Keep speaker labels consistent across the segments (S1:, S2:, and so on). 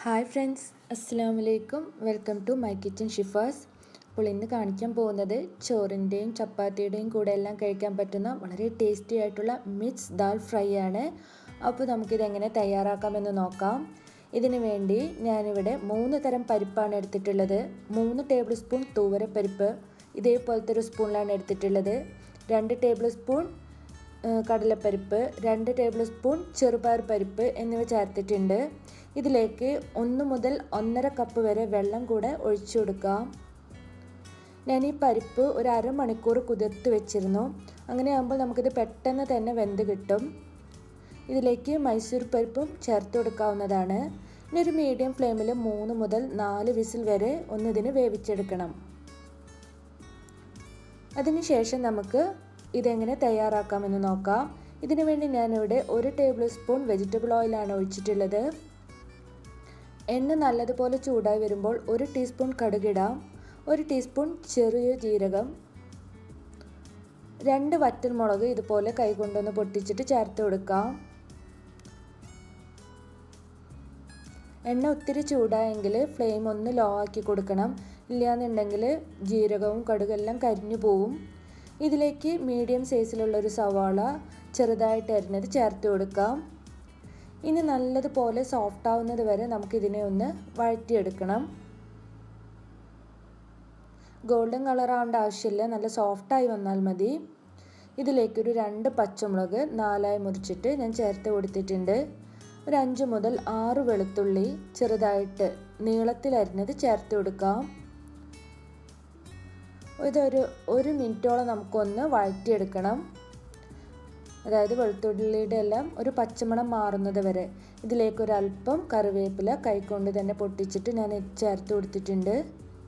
S1: Hi friends, Assalamu alaikum. Welcome to my kitchen shifas. അപ്പോൾ ഇന്ന് കാണിക്കാൻ പോകുന്നത് ചോറിൻ്റെയും ചപ്പാത്തിയുടെയും കൂടെ എല്ലാം കഴിക്കാൻ പറ്റുന്ന വളരെ ടേസ്റ്റി ആയിട്ടുള്ള മിക്സ് ദാൽ ഫ്രൈ ആണ്. അപ്പോൾ നമുക്കിതെങ്ങനെ തയ്യാറാക്കാമെന്ന് നോക്കാം. ഇതിനു വേണ്ടി ഞാനിവിടെ 3 തരം പരിപ്പാണ് എടുത്തിട്ടുള്ളത്. 3 ടേബിൾ സ്പൂൺ തൂവരപ്പരിപ്പ് ഇതേപോലത്തെ ഒരു സ്പൂണിലാണ് എടുത്തിട്ടുള്ളത്. 2 ടേബിൾ സ്പൂൺ കടലപ്പരിപ്പ്, 2 ടേബിൾ സ്പൂൺ ചെറുപയർ പരിപ്പ് എന്നിവ ചേർത്തിട്ടുണ്ട്. ഇതിലേക്ക് 1 മുതൽ 1.5 കപ്പ് വരെ വെള്ളം കൂടെ ഒഴിച്ചു കൊടുക്കാം. ഞാൻ ഈ പരിപ്പ് ഒരു അരമണിക്കൂർ കുതിർത്ത് വെച്ചിരുന്നു. അങ്ങനെയാകുമ്പോൾ നമുക്കിത് പെട്ടെന്ന് തന്നെ വെന്ത് കിട്ടും. ഇതിലേക്ക് മൈസൂർ പരിപ്പും ചേർത്ത് കൊടുക്കാവുന്നതാണ്. ഇനി ഒരു മീഡിയം ഫ്ലെയിമിൽ 3 മുതൽ 4 വിസിൽ വരെ ഇതിന് വേവിച്ചെടുക്കണം. അതിനുശേഷം നമുക്ക് ഇതെങ്ങനെ തയ്യാറാക്കാമെന്ന് നോക്കാം. ഇതിനു വേണ്ടി ഞാനിവിടെ 1 ടേബിൾ സ്പൂൺ വെജിറ്റബിൾ ഓയിലാണ് ഒഴിച്ചിട്ടുള്ളത്. എണ്ണ നല്ലതുപോലെ ചൂടായി വരുമ്പോൾ 1 ടീസ്പൂൺ കടുകിടാം, 1 ടീസ്പൂൺ ചെറിയ ജീരകം, 2 വറ്റൽമുളക് ഇതുപോലെ കൈകൊണ്ടൊന്ന് പൊട്ടിച്ചിട്ട് ചേർത്ത് കൊടുക്കാം. എണ്ണ ഒത്തിരി ചൂടായെങ്കിൽ ഫ്ലെയിം ഒന്ന് ലോ ആക്കി കൊടുക്കണം. ഇല്ലയെന്നുണ്ടെങ്കിൽ ജീരകവും കടുകെല്ലാം കരിഞ്ഞു പോവും. ഇതിലേക്ക് മീഡിയം സൈസിലുള്ളൊരു സവാള ചെറുതായിട്ട് അരിഞ്ഞത് ചേർത്ത് കൊടുക്കാം. ഇനി നല്ലതുപോലെ സോഫ്റ്റ് ആവുന്നത് വരെ നമുക്കിതിനെ ഒന്ന് വഴറ്റിയെടുക്കണം. ഗോൾഡൻ കളർ ആവേണ്ട ആവശ്യമില്ല, നല്ല സോഫ്റ്റായി വന്നാൽ മതി. ഇതിലേക്കൊരു 2 പച്ചമുളക് 4ആയി മുറിച്ചിട്ട് ഞാൻ ചേർത്ത് കൊടുത്തിട്ടുണ്ട്. ഒരു 5 മുതൽ 6 വെളുത്തുള്ളി ചെറുതായിട്ട് നീളത്തിൽ അരിഞ്ഞത് ചേർത്ത് കൊടുക്കാം. ഇതൊരു 1 മിനിറ്റോളം നമുക്കൊന്ന് വഴറ്റിയെടുക്കണം. അതായത് വെളുത്തുള്ളിയുടെ എല്ലാം ഒരു പച്ചമണം മാറുന്നത് വരെ. ഇതിലേക്കൊരല്പം കറിവേപ്പില കൈകൊണ്ട് തന്നെ പൊട്ടിച്ചിട്ട് ഞാൻ ചേർത്ത് കൊടുത്തിട്ടുണ്ട്.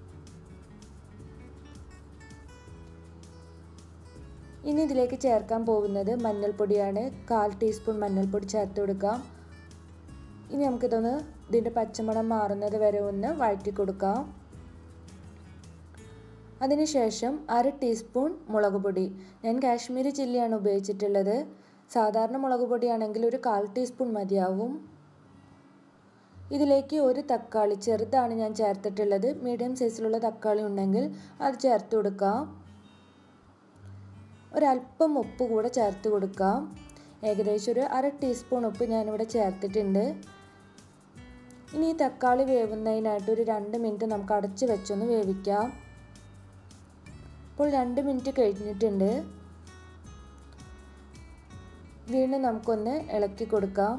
S1: ഇനി ഇതിലേക്ക് ചേർക്കാൻ പോകുന്നത് മഞ്ഞൾപ്പൊടിയാണ്. 1/4 ടീസ്പൂൺ മഞ്ഞൾപ്പൊടി ചേർത്ത് കൊടുക്കാം. ഇനി ഇതിൻ്റെ പച്ചമണം മാറുന്നത് വരെ ഒന്ന് വഴറ്റി കൊടുക്കാം. അതിനുശേഷം 1/2 ടീസ്പൂൺ മുളക് പൊടി, ഞാൻ കാശ്മീരി ചില്ലിയാണ് ഉപയോഗിച്ചിട്ടുള്ളത്. സാധാരണ മുളക് പൊടിയാണെങ്കിൽ ഒരു 1/4 ടീസ്പൂൺ മതിയാവും. ഇതിലേക്ക് 1 തക്കാളി ചെറുതാണ് ഞാൻ ചേർത്തിട്ടുള്ളത്. മീഡിയം സൈസിലുള്ള തക്കാളി ഉണ്ടെങ്കിൽ അത് ചേർത്ത് കൊടുക്കാം. ഒരല്പം ഉപ്പ് കൂടെ ചേർത്ത് കൊടുക്കാം. ഏകദേശം ഒരു 1/2 ടീസ്പൂൺ ഉപ്പ് ഞാനിവിടെ ചേർത്തിട്ടുണ്ട്. ഇനി ഈ തക്കാളി വേവുന്നതിനായിട്ട് ഒരു 2 മിനിറ്റ് നമുക്ക് അടച്ച് വെച്ചൊന്ന് വേവിക്കാം. ഇപ്പോൾ 2 മിനിറ്റ് കഴിഞ്ഞിട്ടുണ്ട്. വീണ്ടും നമുക്കൊന്ന് ഇളക്കി കൊടുക്കാം.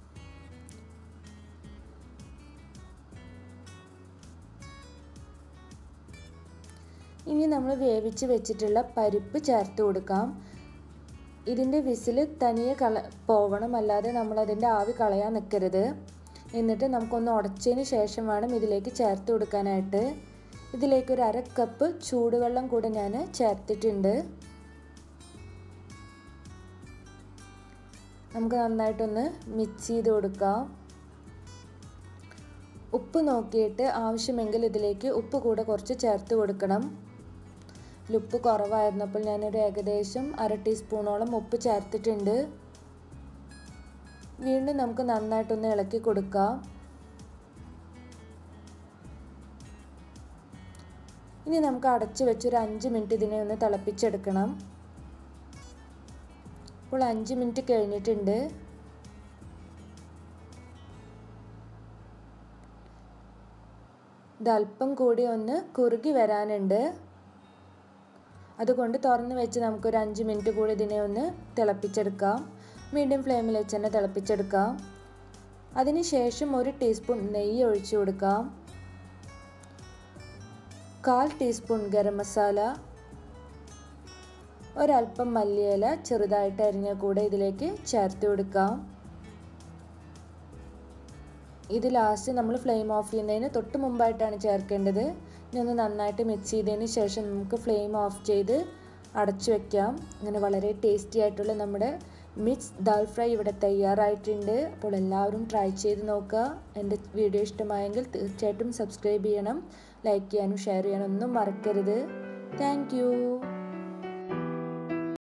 S1: ഇനി നമ്മൾ വേവിച്ച് വെച്ചിട്ടുള്ള പരിപ്പ് ചേർത്ത് കൊടുക്കാം. ഇതിൻ്റെ വിസിൽ തനിയെ പോവണം, അല്ലാതെ നമ്മളതിൻ്റെ ആവി കളയാൻ നിൽക്കരുത്. എന്നിട്ട് നമുക്കൊന്ന് ഉടച്ചതിന് ശേഷം വേണം ഇതിലേക്ക് ചേർത്ത് കൊടുക്കാനായിട്ട്. ഇതിലേക്ക് ഒരു 1/2 കപ്പ് ചൂടുവെള്ളം കൂടെ ഞാൻ ചേർത്തിട്ടുണ്ട്. നമുക്ക് നന്നായിട്ടൊന്ന് മിക്സ് ചെയ്ത് കൊടുക്കാം. ഉപ്പ് നോക്കിയിട്ട് ആവശ്യമെങ്കിൽ ഇതിലേക്ക് ഉപ്പ് കൂടെ കുറച്ച് ചേർത്ത് കൊടുക്കണം. ഉപ്പ് കുറവായിരുന്നപ്പോൾ ഞാനൊരു ഏകദേശം 1/2 ടീസ്പൂണോളം ഉപ്പ് ചേർത്തിട്ടുണ്ട്. വീണ്ടും നമുക്ക് നന്നായിട്ടൊന്ന് ഇളക്കി കൊടുക്കാം. ഇനി നമുക്ക് അടച്ച് വെച്ചൊരു 5 മിനിറ്റ് ഇതിനെ ഒന്ന് തിളപ്പിച്ചെടുക്കണം. ഇപ്പോൾ 5 മിനിറ്റ് കഴിഞ്ഞിട്ടുണ്ട്. ഇതല്പം കൂടി ഒന്ന് കുറുകി വരാനുണ്ട്. അതുകൊണ്ട് തുറന്ന് വെച്ച് നമുക്കൊരു 5 മിനിറ്റ് കൂടി ഇതിനെ ഒന്ന് തിളപ്പിച്ചെടുക്കാം. മീഡിയം ഫ്ലെയിമിൽ വെച്ച് തന്നെ തിളപ്പിച്ചെടുക്കാം. അതിനുശേഷം 1 ടീസ്പൂൺ നെയ്യ് ഒഴിച്ചു കൊടുക്കാം. 1/4 ടീസ്പൂൺ ഗരം മസാല, ഒരല്പം മല്ലിയില ചെറുതായിട്ട് അരിഞ്ഞ കൂടെ ഇതിലേക്ക് ചേർത്ത് കൊടുക്കാം. ഇത് ലാസ്റ്റ് നമ്മൾ ഫ്ലെയിം ഓഫ് ചെയ്യുന്നതിന് തൊട്ട് മുമ്പായിട്ടാണ് ചേർക്കേണ്ടത്. ഇനി ഒന്ന് നന്നായിട്ട് മിക്സ് ചെയ്തതിന് ശേഷം നമുക്ക് ഫ്ലെയിം ഓഫ് ചെയ്ത് അടച്ചു വയ്ക്കാം. അങ്ങനെ വളരെ ടേസ്റ്റി ആയിട്ടുള്ള നമ്മുടെ മിക്സ് ദാൽ ഫ്രൈ ഇവിടെ തയ്യാറായിട്ടുണ്ട്. അപ്പോൾ എല്ലാവരും ട്രൈ ചെയ്ത് നോക്കുക. എൻ്റെ വീഡിയോ ഇഷ്ടമായെങ്കിൽ തീർച്ചയായിട്ടും സബ്സ്ക്രൈബ് ചെയ്യണം, ലൈക്ക് ചെയ്യാനും ഷെയർ ചെയ്യാനും ഒന്നും മറക്കരുത്. Thank U.